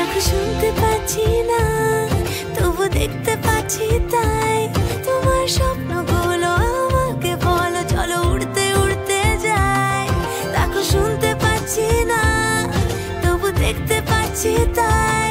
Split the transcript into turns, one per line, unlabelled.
দেখো শুনতে পাচ্ছি না, তবু দেখতে পাচ্ছি তাই। তোমার স্বপ্নগুলো আমাকে বলো, চলো উড়তে উড়তে যাই। দেখো শুনতে পাচ্ছি না, তবু দেখতে পাচ্ছি তাই।